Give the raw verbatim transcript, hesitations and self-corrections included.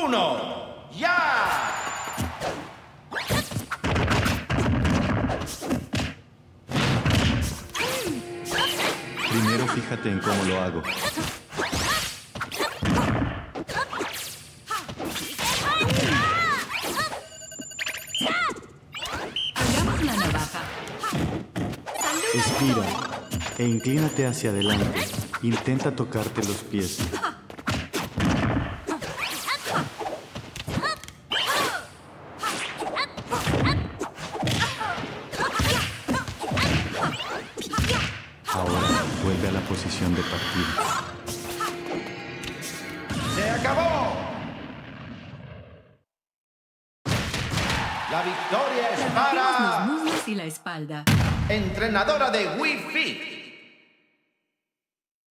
uno, ¡ya! Primero fíjate en cómo lo hago. Hagamos la navaja. Estira e inclínate hacia adelante. Intenta tocarte los pies. Ahora vuelve a la posición de partida. ¡Se acabó! La victoria es Trabajemos los para... muslos y la espalda. Entrenadora de Wii Fit.